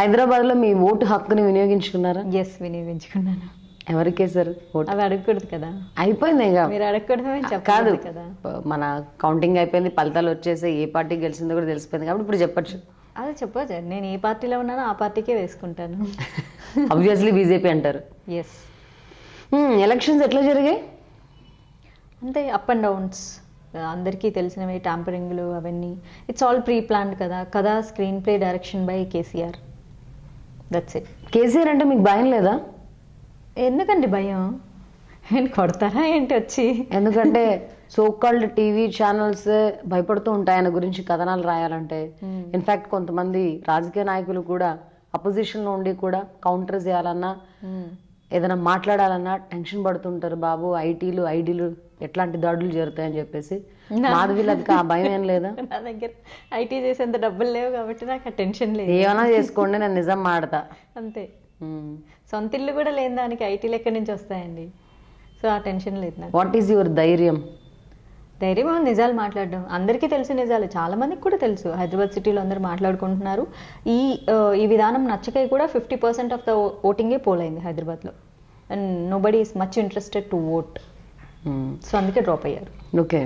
హైదరాబాద్లో మీ ఓటు హక్కుని వినియోగించుకున్నారా? Yes, వినియోగించుకున్నాను. ఎవరికేసారు vote? అవి అడగకూడదు కదా. అయిపోయింది ఇక. మీరు అడగకూడదు కాదు కదా. మన కౌంటింగ్ అయిపోయింది, ఫలితాలు వచ్చేసి ఏ పార్టీ గెలిచిందో కూడా తెలిసిపోయింది కాబట్టి ఇప్పుడు చెప్పచ్చు. అదే చెప్పచ్చు. నేను ఏ పార్టీలో ఉన్నానో ఆ పార్టీకే వేసుకుంటాను. ఆబ్వియస్లీ బీజేపీ అంటారు. ఎస్. ఎలక్షన్స్ ఎట్లా జరిగాయి? అంటే అప్ అండ్ డౌన్స్, అందరికీ తెలిసినవి, ట్యాంపరింగ్లు అవన్నీ. ఇట్స్ ఆల్ ప్రీ ప్లాన్డ్ కదా. కథ screenplay direction by KCR. That's it. KCR అంటే మీకు భయం లేదా? ఎందుకండి భయం? ఏంటి కొడతారా ఏంటి వచ్చి? ఎందుకంటే సో కాల్డ్ టీవీ ఛానల్స్ భయపడుతూ ఉంటాయి ఆయన గురించి కథనాలు రాయాలంటే. ఇన్ఫాక్ట్ కొంతమంది రాజకీయ నాయకులు కూడా అపోజిషన్లో ఉండి కూడా కౌంటర్ చేయాలన్నా ఏదైనా మాట్లాడాలన్నా టెన్షన్ పడుతుంటారు. బాబు ఐటీలు ఎట్లాంటి దాడులు జరుగుతాయని చెప్పేసి. మాధవిలకి ఆ భయం ఏం లేదా? నా దగ్గర ఐటీ చేసేంత డబ్బులు లేవు కాబట్టి నాకు ఆ టెన్షన్ లేదు. ఏమైనా చేసుకోండి, నేను నిజం మాడతా అంతే. సొంత ఇల్లు కూడా లేని దానికి ఐటీలు ఎక్కడి నుంచి వస్తాయండి? సో ఆ టెన్షన్ లేదు నాకు. వాట్ ఈస్ యువర్ ధైర్యం? ధైర్యం నిజాలు మాట్లాడడం. అందరికీ తెలిసిన నిజాలు, చాలా మందికి కూడా తెలుసు. హైదరాబాద్ సిటీలో అందరూ మాట్లాడుకుంటున్నారు. ఈ విధానం నచ్చకై కూడా 50% ఆఫ్ ద ఓటింగే పోల్ అయింది హైదరాబాద్లో. And nobody is much interested to vote. So అందుకే డ్రాప్ అయ్యారు. ఓకే.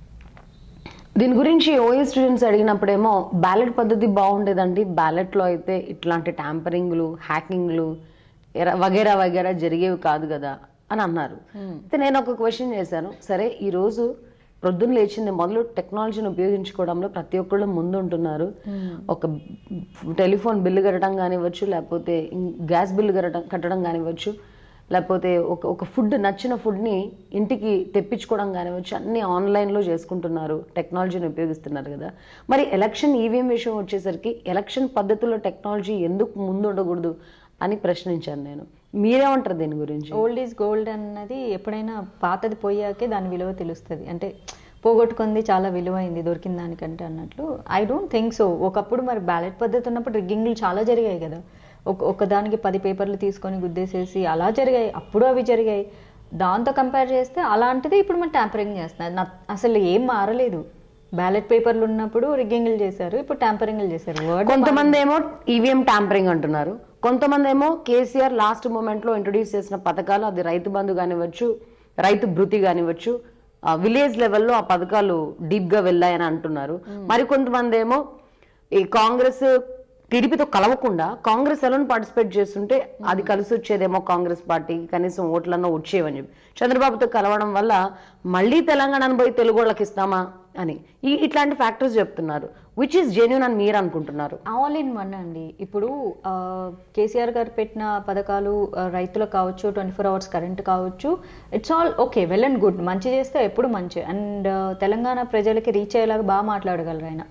దీని గురించి ఓఏ స్టూడెంట్స్ అడిగినప్పుడేమో బ్యాలెట్ పద్ధతి బాగుండేదండి, బ్యాలెట్లో అయితే ఇట్లాంటి ట్యాంపరింగ్లు, హ్యాకింగ్లు వగేరా వగేరా జరిగేవి కాదు కదా అని అన్నారు. అయితే నేను ఒక క్వశ్చన్ చేశాను. సరే, ఈరోజు ప్రొద్దున లేచింది మొదలు టెక్నాలజీని ఉపయోగించుకోవడంలో ప్రతి ఒక్కళ్ళు ముందు ఉంటున్నారు. ఒక టెలిఫోన్ బిల్లు కట్టడం కానివ్వచ్చు, లేకపోతే గ్యాస్ బిల్లు కట్టడం కానివ్వచ్చు, లేకపోతే ఒక ఫుడ్ నచ్చిన ఫుడ్ని ఇంటికి తెప్పించుకోవడం కానివ్వచ్చు, అన్నీ ఆన్లైన్లో చేసుకుంటున్నారు, టెక్నాలజీని ఉపయోగిస్తున్నారు కదా. మరి ఎలక్షన్ ఈవీఎం విషయం వచ్చేసరికి ఎలక్షన్ పద్ధతుల్లో టెక్నాలజీ ఎందుకు ముందు ఉండకూడదు అని ప్రశ్నించాను నేను. మీరేమంటారు దీని గురించి? ఓల్డ్ ఈజ్ గోల్డ్ అన్నది ఎప్పుడైనా పాతది పోయాకే దాని విలువ తెలుస్తుంది. అంటే పోగొట్టుకుంది చాలా విలువైంది దొరికిన దానికంటే అన్నట్లు. I don't think so. ఒకప్పుడు మరి బ్యాలెట్ పద్ధతి ఉన్నప్పుడు రిగ్గింగ్లు చాలా జరిగాయి కదా. ఒకదానికి 10 పేపర్లు తీసుకొని గుద్దేసేసి అలా జరిగాయి. అప్పుడు అవి జరిగాయి. దాంతో కంపేర్ చేస్తే అలాంటిది ఇప్పుడు మనం ట్యాంపరింగ్ చేస్తున్నారు. అసలు ఏం మారలేదు. బ్యాలెట్ పేపర్లు ఉన్నప్పుడు రిగ్గింగ్లు చేశారు, ఇప్పుడు ట్యాంపరింగ్లు చేశారు. కొంతమంది ఏమో ఈవీఎం ట్యాంపరింగ్ అంటున్నారు, కొంతమంది ఏమో కేసీఆర్ లాస్ట్ మూమెంట్లో ఇంట్రొడ్యూస్ చేసిన పథకాలు, అది రైతు బంధు కానివ్వచ్చు, రైతు భృతి కానివ్వచ్చు, విలేజ్ లెవెల్లో ఆ పథకాలు డీప్గా వెళ్ళాయని అంటున్నారు. మరి కొంతమంది ఏమో ఈ కాంగ్రెస్ టీడీపీతో కలవకుండా కాంగ్రెస్ ఎలానో పార్టిసిపేట్ చేస్తుంటే అది కలిసి వచ్చేదేమో కాంగ్రెస్ పార్టీకి, కనీసం ఓట్లన్నా వచ్చేవని చెప్పి చంద్రబాబుతో కలవడం వల్ల మళ్ళీ తెలంగాణను పోయి తెలుగు వాళ్ళకి ఇస్తామా అని ఇట్లాంటి ఫ్యాక్టర్స్ చెప్తున్నారు. విచ్ ఈస్ జెన్యూన్ అని మీరు అనుకుంటున్నారు? ఆల్ ఇన్ వన్ అండి. ఇప్పుడు కేసీఆర్ గారు పెట్టిన పథకాలు రైతులకు కావచ్చు, 24 hours కరెంట్ కావచ్చు, it's all okay, well and good. మంచి చేస్తే ఎప్పుడు మంచి. అండ్ తెలంగాణ ప్రజలకి రీచ్ అయ్యేలాగా బాగా మాట్లాడగలరు ఆయన.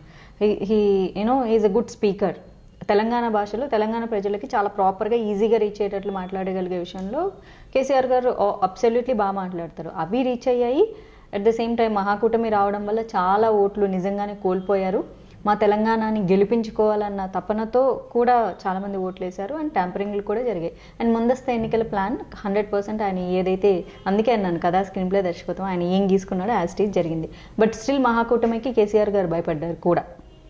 Is a good speaker. Telangana భాషలో తెలంగాణ ప్రజలకి చాలా ప్రాపర్గా ఈజీగా రీచ్ అయ్యేటట్లు మాట్లాడగలిగే విషయంలో కేసీఆర్ గారు అబ్సల్యూట్లీ బాగా మాట్లాడతారు. అవి రీచ్ అయ్యాయి. అట్ ద సేమ్ టైం మహాకూటమి రావడం వల్ల చాలా ఓట్లు నిజంగానే కోల్పోయారు. మా తెలంగాణని గెలిపించుకోవాలన్న తపనతో కూడా చాలామంది ఓట్లు వేశారు. అండ్ ట్యాంపరింగ్లు కూడా జరిగాయి. అండ్ ముందస్తు ఎన్నికల ప్లాన్ 100% ఆయన ఏదైతే, అందుకే అన్నాను కదా స్క్రీన్ ప్లే దర్శకత్వం, ఆయన ఏం గీసుకున్నాడో యాజ్ ఇట్ ఈజ్ జరిగింది. బట్ స్టిల్ మహాకూటమికి కేసీఆర్ గారు భయపడ్డారు కూడా.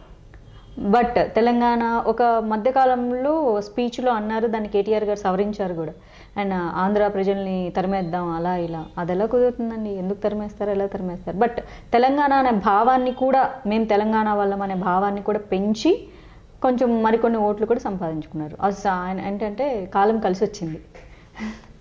బట్ తెలంగాణ ఒక మధ్యకాలంలో స్పీచ్లో అన్నారు, దాన్ని కేటీఆర్ గారు సవరించారు కూడా. అండ్ ఆంధ్ర ప్రజల్ని తరిమేద్దాం అలా ఇలా. అది ఎలా కుదురుతుందండి? ఎందుకు తరిమేస్తారు, ఎలా తరిమేస్తారు? బట్ తెలంగాణ అనే భావాన్ని కూడా, మేము తెలంగాణ వాళ్ళం అనే భావాన్ని కూడా పెంచి కొంచెం మరికొన్ని ఓట్లు కూడా సంపాదించుకున్నారు. ఆయన ఏంటంటే కాలం కలిసి వచ్చింది.